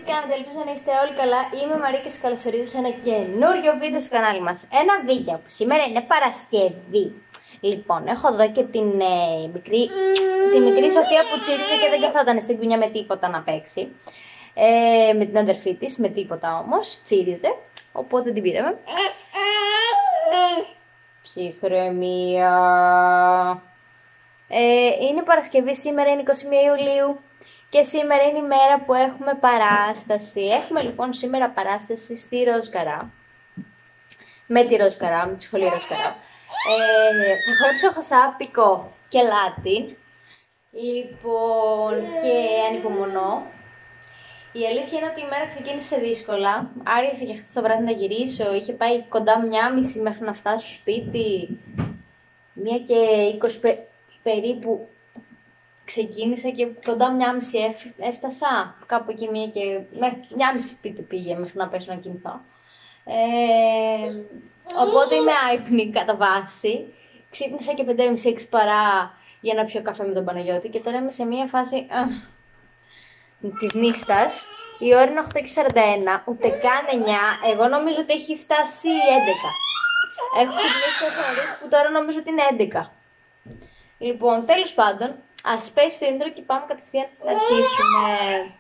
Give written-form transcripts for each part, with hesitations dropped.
κάνετε, ελπίζω να είστε όλοι καλά. Είμαι η Μαρία και σας καλωσορίζω σε ένα καινούριο βίντεο στο κανάλι μας. Ένα βίντεο που σήμερα είναι Παρασκευή. Λοιπόν, έχω εδώ και τη μικρή Σοφία που τσίριζε και δεν καθόταν στην κουνιά με τίποτα να παίξει. Με την αδερφή της, με τίποτα όμως, τσίριζε, οπότε την πήραμε. Ψυχραιμία. Είναι Παρασκευή, σήμερα είναι 21 Ιουλίου. Και σήμερα είναι η μέρα που έχουμε παράσταση. Έχουμε λοιπόν σήμερα παράσταση στη Ροζ-Καρά. Με τη Ροζ-Καρά, με τη σχολή Ροζ-Καρά. Θα χορέψω χασάπικο και Λάτιν. Λοιπόν, και ανυπομονώ. Η αλήθεια είναι ότι η μέρα ξεκίνησε δύσκολα. Άργησα και χθες το βράδυ να γυρίσω. Είχε πάει κοντά 1:30 μέχρι να φτάσω στο σπίτι. 1:20 περίπου. Ξεκίνησα και κοντά 1:30 έφτασα, κάπου εκεί 1:30 πήγε μέχρι να πέσω να κοιμηθώ. Οπότε είμαι άυπνη κατά βάση. Ξύπνησα και 5:30-6 παρά για να πιω καφέ με τον Παναγιώτη και τώρα είμαι σε μια φάση της νύχτας. Η ώρα είναι 8:41, ούτε καν 9, εγώ νομίζω ότι έχει φτάσει 11. Έχω ξυπνήσει τόσο νωρίς που τώρα νομίζω ότι είναι 11. Λοιπόν, τέλος πάντων, ας πέσει το intro και πάμε κατευθείαν να αρχίσουμε.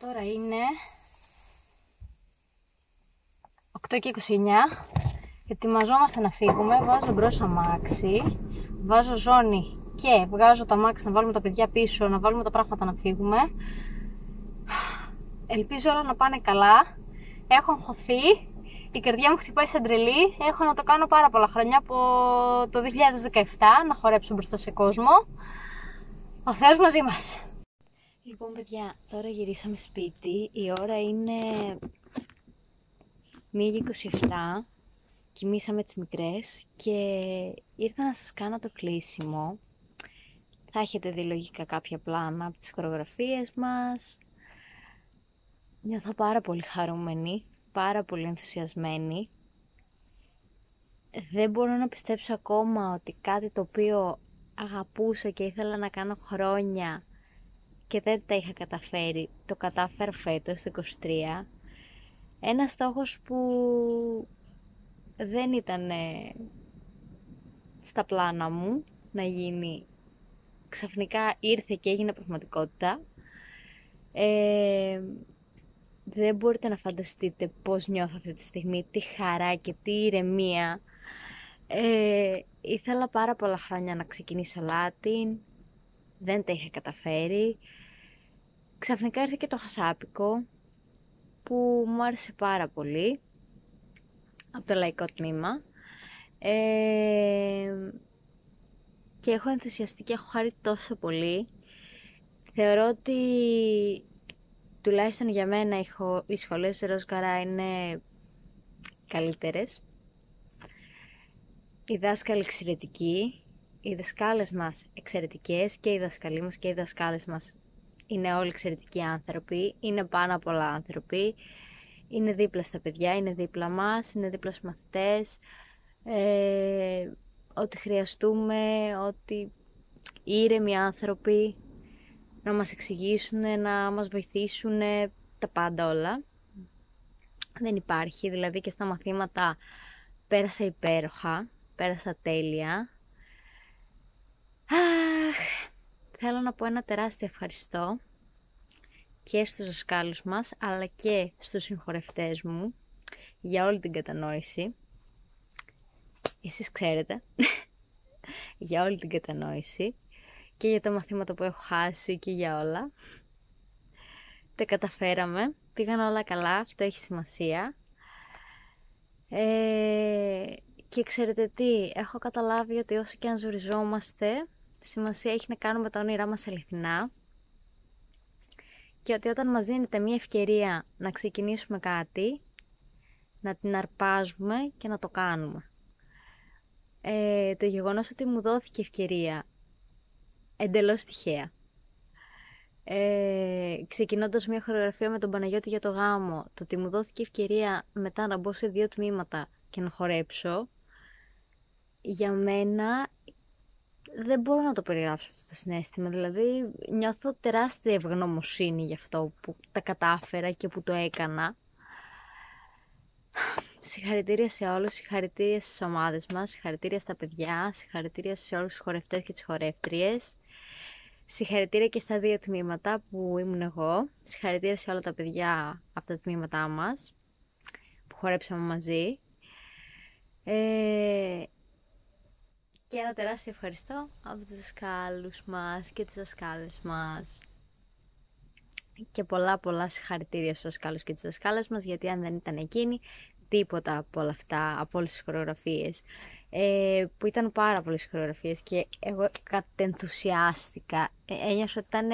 Τώρα είναι 8:29. Ετοιμαζόμαστε να φύγουμε. Βάζω μπρος αμάξι, βάζω ζώνη και βγάζω το αμάξι να βάλουμε τα παιδιά πίσω, να βάλουμε τα πράγματα να φύγουμε. Ελπίζω όλα να πάνε καλά. Έχω αγχωθεί, η καρδιά μου χτυπάει σαν τρελή. Έχω να το κάνω πάρα πολλά χρόνια, από το 2017, να χορέψω μπροστά σε κόσμο. Ο Θεός μαζί μας. Λοιπόν παιδιά, τώρα γυρίσαμε σπίτι. Η ώρα είναι 1:27. Κοιμήσαμε τις μικρές και ήρθα να σας κάνω το κλείσιμο. Θα έχετε δει λογικά κάποια πλάνα από τις χορογραφίες μας. Νιώθω πάρα πολύ χαρούμενη, πάρα πολύ ενθουσιασμένη. Δεν μπορώ να πιστέψω ακόμα ότι κάτι το οποίο αγαπούσα και ήθελα να κάνω χρόνια και δεν τα είχα καταφέρει, το κατάφερα φέτος, το 23. Ένας στόχος που δεν ήταν στα πλάνα μου να γίνει, ξαφνικά ήρθε και έγινε πραγματικότητα. Δεν μπορείτε να φανταστείτε πώς νιώθω αυτή τη στιγμή, τι χαρά και τι ηρεμία. Ήθελα πάρα πολλά χρόνια να ξεκινήσω Latin, δεν τα είχα καταφέρει. Ξαφνικά ήρθε και το χασάπικο που μου άρεσε πάρα πολύ, από το λαϊκό τμήμα. Και έχω ενθουσιαστεί και έχω χαρεί τόσο πολύ. Θεωρώ ότι τουλάχιστον για μένα οι σχολές του Ροζ Καρά είναι καλύτερες. Οι δάσκαλοι εξαιρετικοί, οι δασκάλες μας εξαιρετικές και οι δασκαλοί μας και οι δασκάλες μας είναι όλοι εξαιρετικοί άνθρωποι, είναι πάνω απ' όλα άνθρωποι. Είναι δίπλα στα παιδιά, είναι δίπλα μας, είναι δίπλα στους μαθητές. Ό,τι χρειαστούμε, ό,τι ήρεμοι άνθρωποι να μας εξηγήσουν, να μας βοηθήσουν, τα πάντα όλα. Δεν υπάρχει, δηλαδή και στα μαθήματα πέρασα υπέροχα, πέρασα τέλεια. Θέλω να πω ένα τεράστιο ευχαριστώ και στους δασκάλους μας, αλλά και στους συγχωρευτές μου για όλη την κατανόηση. Εσείς ξέρετε, για όλη την κατανόηση και για τα μαθήματα που έχω χάσει και για όλα. Τα καταφέραμε, πήγαν όλα καλά, αυτό έχει σημασία. Και ξέρετε τι, έχω καταλάβει ότι όσο και αν ζοριζόμαστε, σημασία έχει να κάνουμε τα όνειρά μας αληθινά και ότι όταν μας δίνεται μια ευκαιρία να ξεκινήσουμε κάτι, να την αρπάζουμε και να το κάνουμε. Το γεγονός ότι μου δόθηκε ευκαιρία εντελώς τυχαία, ξεκινώντας μια χορογραφία με τον Παναγιώτη για το γάμο, το ότι μου δόθηκε ευκαιρία μετά να μπω σε 2 τμήματα και να χορέψω, για μένα δεν μπορώ να το περιγράψω αυτό το συναίσθημα. Δηλαδή νιώθω τεράστια ευγνωμοσύνη για αυτό που τα κατάφερα και που το έκανα. Συγχαρητήρια σε όλους, συγχαρητήρια στις ομάδες μας, συγχαρητήρια στα παιδιά, συγχαρητήρια σε όλους τους χορευτές και τις χορεύτριες. Συγχαρητήρια και στα 2 τμήματα που ήμουν εγώ. Συγχαρητήρια σε όλα τα παιδιά από τα τμήματά μας που χορέψαμε μαζί. Και ένα τεράστιο ευχαριστώ από τους δασκάλους μας και τις δασκάλες μας. Και πολλά συγχαρητήρια στους δασκάλους και τις δασκάλες μας, γιατί αν δεν ήταν εκείνοι, τίποτα από όλα αυτά, από όλες τις χορογραφίες, που ήταν πάρα πολλές χορογραφίες και εγώ κατενθουσιάστηκα. Ένιωσα ότι ήταν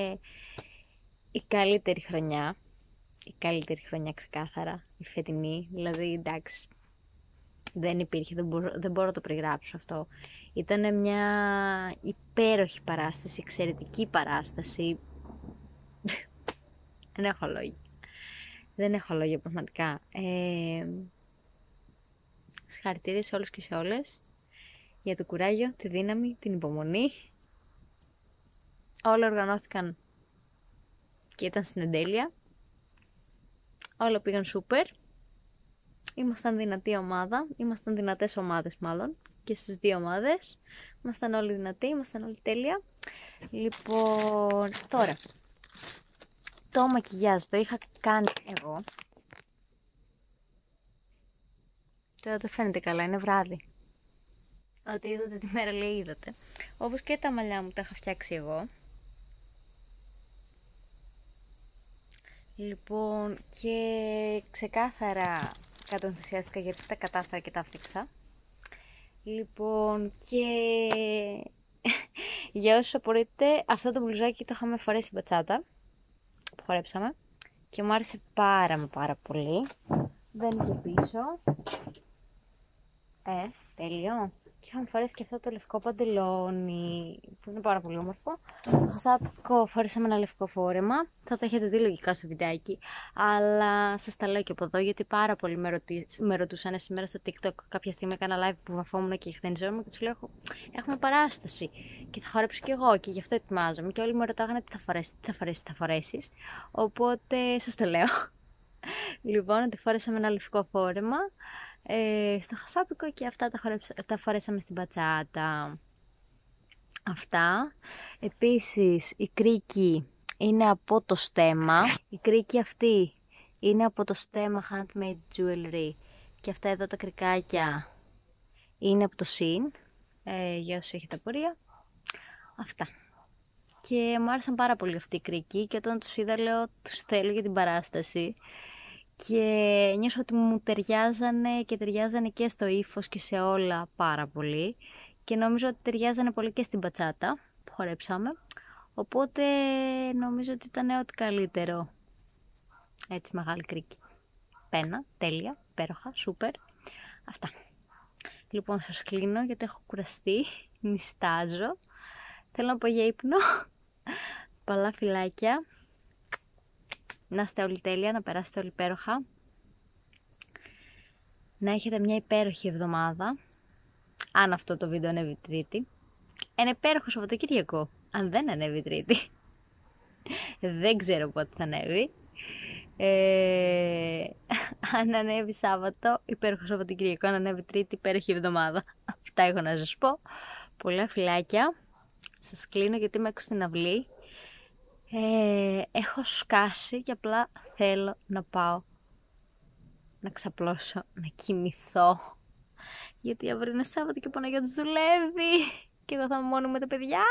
η καλύτερη χρονιά ξεκάθαρα, η φετινή, δηλαδή εντάξει. Δεν υπήρχε, δεν μπορώ να το περιγράψω αυτό. Ήταν μια υπέροχη παράσταση, εξαιρετική παράσταση. Δεν έχω λόγια πραγματικά. Συγχαρητήρια σε όλους και σε όλες για το κουράγιο, τη δύναμη, την υπομονή. Όλα οργανώθηκαν και ήταν στην εντέλεια. Όλα πήγαν σούπερ. Ήμασταν δυνατή ομάδα, ήμασταν δυνατές ομάδες μάλλον και στις 2 ομάδες. Ήμασταν όλοι δυνατοί, ήμασταν όλοι τέλεια. Λοιπόν, τώρα, το μακιγιάζ το είχα κάνει εγώ. Τώρα δεν φαίνεται καλά, είναι βράδυ. Ό,τι είδατε τη μέρα λέει είδατε. Όπως και τα μαλλιά μου τα είχα φτιάξει εγώ. Λοιπόν, και ξεκάθαρα κατενθουσιάστηκα γιατί τα κατάφερα και τα φτιάξα. Λοιπόν, και για όσους απορείτε, αυτό το μπλουζάκι το είχαμε φορέσει μπατσάτα που χορέψαμε και μου άρεσε πάρα πολύ. Δεν είχε πίσω. Τέλειο. Και είχαμε φορέσει και αυτό το λευκό παντελόνι που είναι πάρα πολύ όμορφο. Στο χασάπικο φορέσαμε ένα λευκό φόρεμα. Θα τα έχετε δει λογικά στο βιντεάκι. Αλλά σας τα λέω και από εδώ γιατί πάρα πολλοί με ρωτούσαν σήμερα στο TikTok. Κάποια στιγμή έκανα live που βαφόμουν και χτενιζόμουν και τους λέω έχουμε παράσταση. Και θα χορέψω κι εγώ και γι' αυτό ετοιμάζομαι. Και όλοι μου ρωτάγανε τι θα φορέσεις. Οπότε σας το λέω. Λοιπόν, ότι φόρεσαμε ένα λευκό φόρεμα. Στο χασάπικο και αυτά τα φορέσαμε στην πατσάτα. Αυτά. Επίσης η κρίκη είναι από το στέμα. Η κρίκη αυτή είναι από το στέμα Handmade Jewelry. Και αυτά εδώ τα κρικάκια είναι από το Shein. Για όσοι έχετε απορία. Αυτά. Και μου άρεσαν πάρα πολύ αυτή η κρίκη και όταν τους είδα λέω τους θέλω για την παράσταση. Και νιώσα ότι μου ταιριάζανε και ταιριάζανε και στο ύφος και σε όλα πάρα πολύ. Και νομίζω ότι ταιριάζανε πολύ και στην πατσάτα που χορέψαμε. Οπότε νομίζω ότι ήταν ό,τι καλύτερο. Έτσι μεγάλη κρίκη. Πένα, τέλεια, υπέροχα, σούπερ. Αυτά. Λοιπόν σας κλείνω γιατί έχω κουραστεί, νηστάζω. Θέλω να πω για ύπνο. Πολλά φιλάκια. Να είστε όλοι τέλεια, να περάσετε όλοι υπέροχα. Να έχετε μια υπέροχη εβδομάδα. Αν αυτό το βίντεο ανέβει Τρίτη. Ένα υπέροχο Σαββατοκύριακο. Αν δεν ανέβει Τρίτη. Δεν ξέρω πότε θα ανέβει. Αν ανέβει Σάββατο, υπέροχο Σαββατοκύριακο. Αν ανέβει Τρίτη, υπέροχη εβδομάδα. Αυτά έχω να σας πω. Πολλά φιλάκια. Σας κλείνω γιατί είμαι έξω στην αυλή. Έχω σκάσει και απλά θέλω να πάω να ξαπλώσω, να κοιμηθώ. Γιατί αύριο είναι Σάββατο και ο Παναγιώτης δουλεύει και εγώ θα είμαι μόνο με τα παιδιά.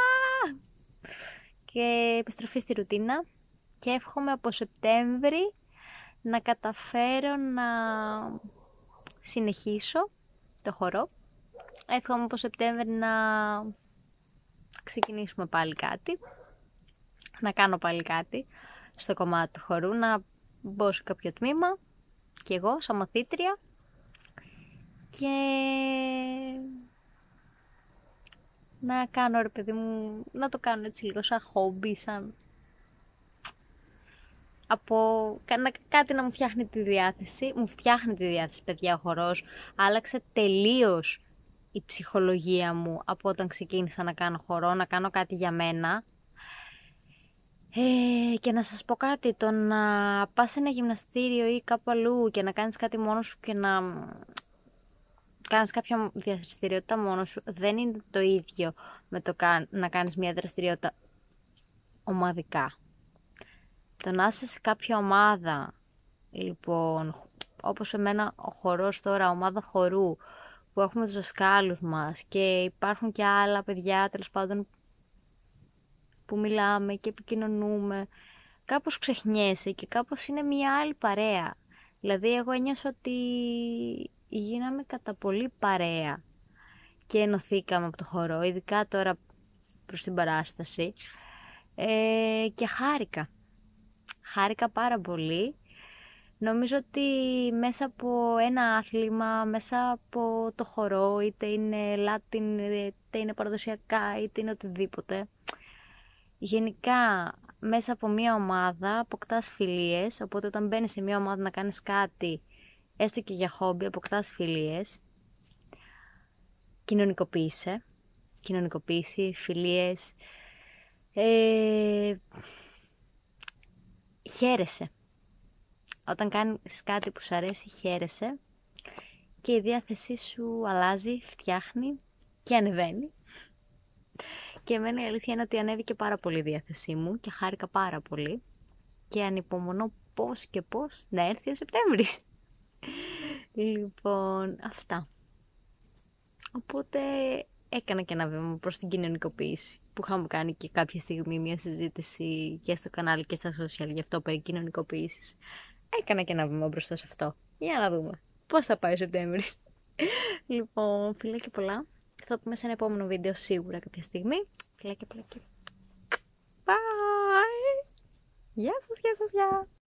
Και επιστροφή στη ρουτίνα και εύχομαι από Σεπτέμβρη να καταφέρω να συνεχίσω το χορό. Εύχομαι από Σεπτέμβρη να ξεκινήσουμε πάλι κάτι. Να κάνω πάλι κάτι στο κομμάτι του χορού, να μπω σε κάποιο τμήμα και εγώ σαν μαθήτρια και να κάνω ρε παιδί μου, να το κάνω έτσι λίγο σαν χόμπι, σαν κάτι να μου φτιάχνει τη διάθεση. Μου φτιάχνει τη διάθεση παιδιά ο χορός, άλλαξε τελείως η ψυχολογία μου από όταν ξεκίνησα να κάνω χορό, να κάνω κάτι για μένα. Και να σας πω κάτι, το να πας σε ένα γυμναστήριο ή κάπου αλλού και να κάνεις κάτι μόνος σου και να κάνεις κάποια δραστηριότητα μόνος σου δεν είναι το ίδιο με το να κάνεις μια δραστηριότητα ομαδικά. Το να είσαι σε κάποια ομάδα, λοιπόν, όπως εμένα ο χορός τώρα, ομάδα χορού, που έχουμε τους δασκάλους μας και υπάρχουν και άλλα παιδιά τέλος πάντων που μιλάμε και επικοινωνούμε, κάπως ξεχνιέσαι και κάπως είναι μια άλλη παρέα. Δηλαδή εγώ ένιωσα ότι γίναμε κατά πολύ παρέα και ενωθήκαμε από το χορό, ειδικά τώρα προς την παράσταση, και χάρηκα πάρα πολύ. Νομίζω ότι μέσα από ένα άθλημα, μέσα από το χορό, είτε είναι Latin, είτε είναι παραδοσιακά, είτε είναι οτιδήποτε, γενικά μέσα από μια ομάδα αποκτάς φιλίες, οπότε όταν μπαίνεις σε μια ομάδα να κάνεις κάτι, έστω και για χόμπι, αποκτάς φιλίες, κοινωνικοποίηση, φιλίες, χαίρεσαι. Όταν κάνεις κάτι που σου αρέσει, χαίρεσαι και η διάθεσή σου αλλάζει, φτιάχνει και ανεβαίνει. Και εμένα η αλήθεια είναι ότι ανέβηκε πάρα πολύ η διάθεσή μου και χάρηκα πάρα πολύ. και ανυπομονώ πώς και πώς να έρθει ο Σεπτέμβρης. Λοιπόν, αυτά. Οπότε έκανα και ένα βήμα προς την κοινωνικοποίηση, που είχαμε κάνει και κάποια στιγμή μια συζήτηση και στο κανάλι και στα social γι' αυτό περί κοινωνικοποίησης. Έκανα και ένα βήμα μπροστά σε αυτό. Για να δούμε πώς θα πάει ο Σεπτέμβρης. Λοιπόν, φιλάκια πολλά. Θα πούμε σε ένα επόμενο βίντεο σίγουρα κάποια στιγμή. Φιλάκια πολλά και bye! Γεια σας, γεια σας, γεια!